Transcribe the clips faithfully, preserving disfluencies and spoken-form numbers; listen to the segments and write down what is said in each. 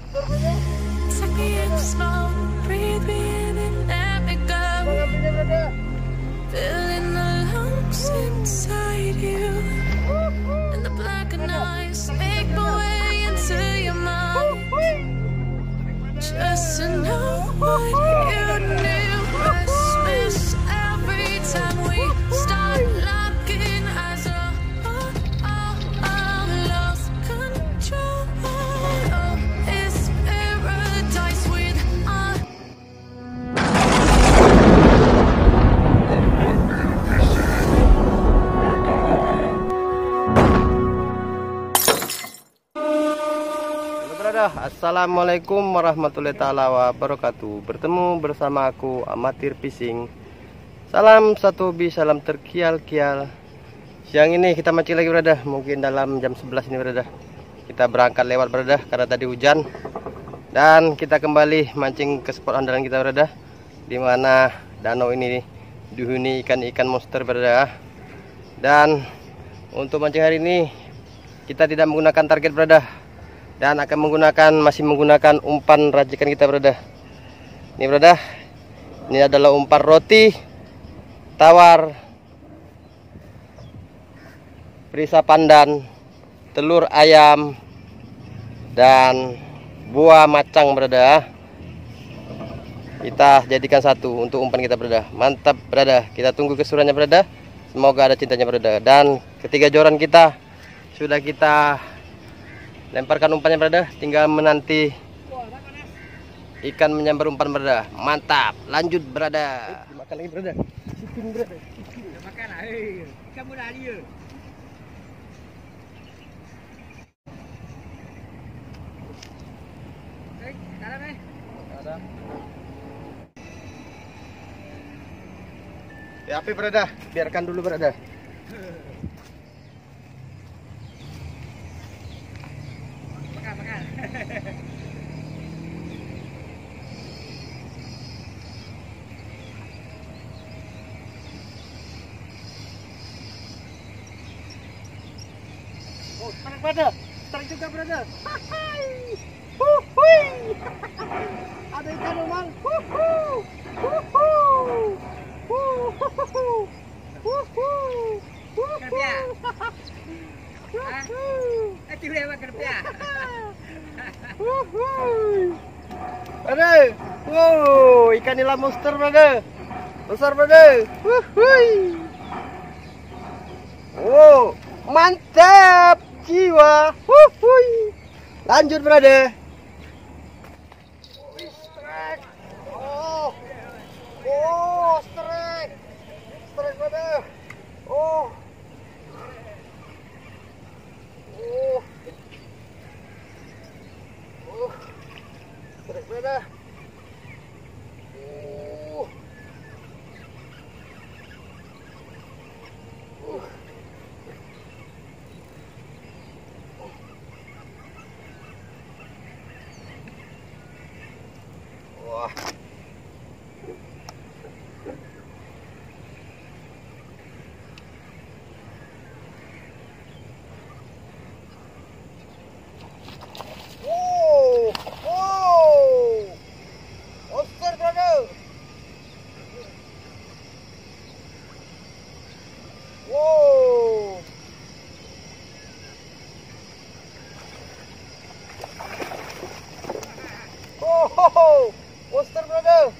Take me in slow, breathe me in and let me go. Filling the lungs inside you, and the blackened eyes make my way into your mind. Just to know what you knew. Restless every time we start locking eyes. Oh, oh, oh, oh, lost control. Oh, it's paradise with us. Assalamualaikum warahmatullahi taala wabarakatuh. Bertemu bersama aku Amatir Fishing. Salam satu bi, salam terkial-kial. Siang ini kita mancing lagi berada. Mungkin dalam jam sebelas ini berada. Kita berangkat lewat berada karena tadi hujan. Dan kita kembali mancing ke spot andalan kita berada, dimana danau ini dihuni ikan-ikan monster berada. Dan untuk mancing hari ini kita tidak menggunakan target berada, dan akan menggunakan masih menggunakan umpan racikan kita berada. Ini berada, ini adalah umpan roti tawar, perisa pandan, telur ayam, dan buah macang berada. Kita jadikan satu untuk umpan kita berada. Mantap berada, kita tunggu keseruannya berada. Semoga ada cintanya berada. Dan ketiga joran kita sudah kita lemparkan umpannya berada, tinggal menanti ikan menyambar umpan berada. Mantap, lanjut berada. Eh, makan lagi berada. Chicken berada. Chicken. Makan lah, eh. Ikan muda dia. Eh, dalam eh. Dalam. Ya, api berada, biarkan dulu berada. Oh, tarik berada, tarik juga berada. Huhui, ada ikan umang. Huhu, huhu, huhu, huhu, kerja. Eh, tidak apa kerja. Ada, wow, ikan nila monster berada, besar berada. Huhui, wow, mantap jiwa. Huhui, lanjut berada. Strike, oh, oh, strike, strike berada. Oh, oh, oh, strike berada. Oh, oh. Wah. Oh, oh. Monster brother. Wow. Oh, monster brother.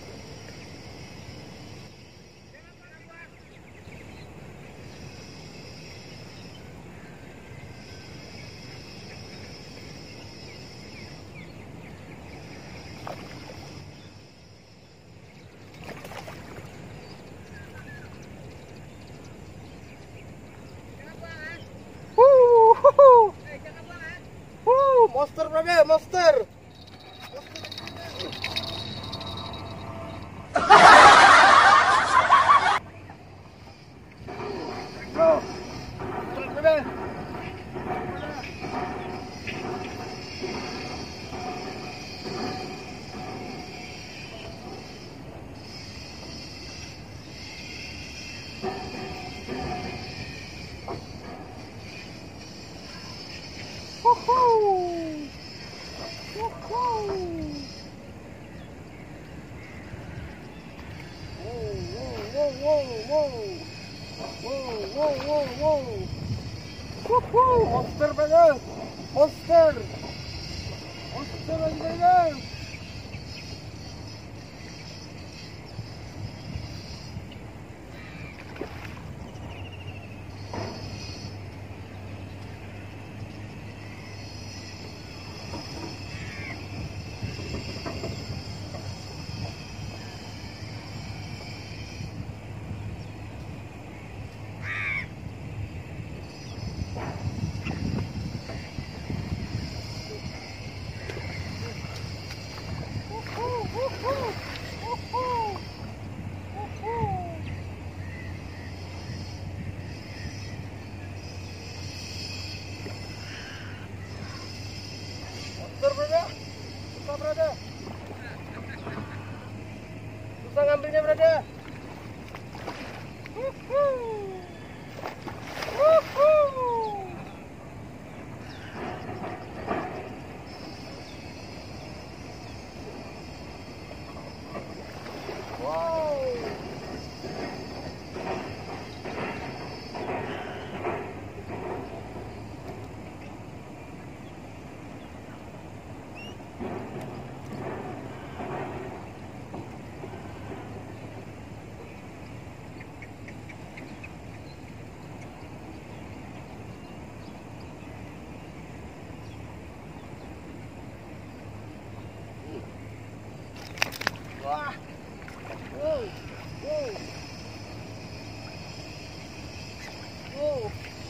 Woo, woo, monster brother, monster. wow, wow. Wow, wow, wow, wow. Wuhu, monster brother. Monster. Monster lagi brother. Monster brother. Susah brother. Susah ngambilnya brother. Wuhu. Wuhu. Wow. Wah. Wow. Wow. Wow.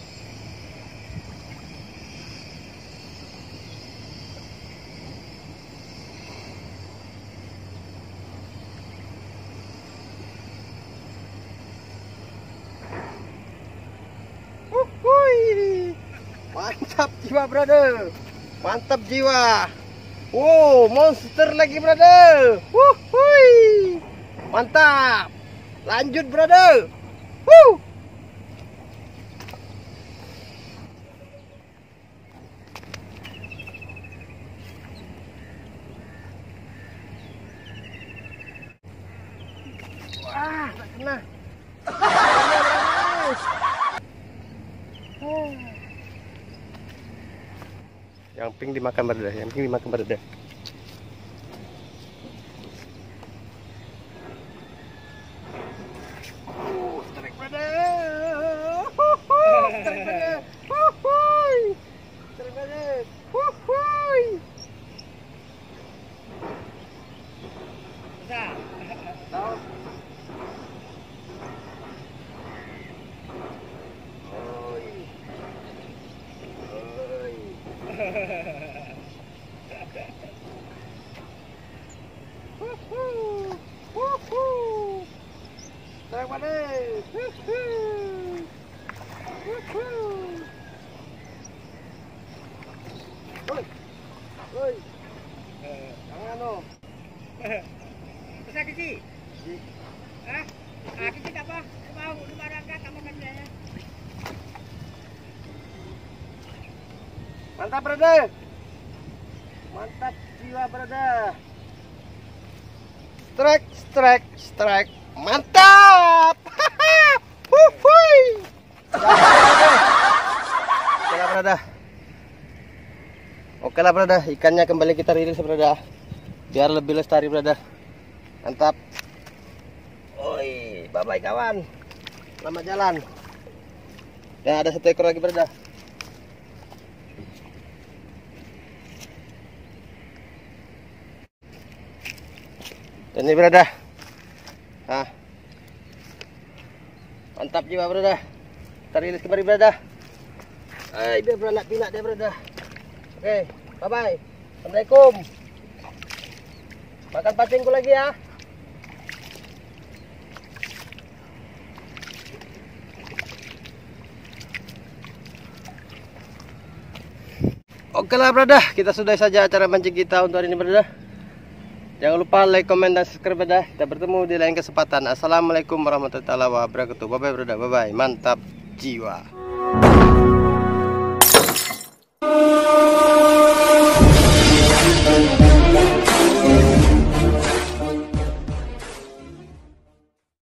Wuhui. Mantap jiwa brother. Mantap jiwa. Wow, monster lagi brother. Wuhui. Mantap. Lanjut brother. Woo. Wah, tak kena. Yang pink dimakan brother, yang pink dimakan brother. Oh, strike brother. Strike brother. Wuhui. Strike brother. Wuhui. Bisa. Tahu. Oi. Oi. Wuhu. Wuhu. Strike brother. Wuhu. Wuhu. Oi. Oi. Eh, jangan no. Besar kecil? Hah? Ah, kecil tak apa. Mau lumah angkat tambahkan dia. Mantap brother. Mantap jiwa brother. Strike, strike, strike. Mantap. Wuhui. Oke lah brother. Oke lah brother, ikannya kembali kita rilis brother. Biar lebih lestari brother. Mantap. Oi, bye bye kawan. Selamat jalan. Ya, ada satu ekor lagi brother. Dan ini brother. Nah. Mantap jiwa brother. Kita rilis kembali brother. Hai, biar beranak pinak dia brother. Oke, bye bye. Assalamualaikum. Makan pacingku lagi ya. Oke lah brother, kita sudah saja acara mancing kita untuk hari ini brother. Jangan lupa like, comment, dan subscribe brother. Kita bertemu di lain kesempatan. Assalamualaikum warahmatullahi wabarakatuh. Bye bye brother, bye bye. Mantap jiwa.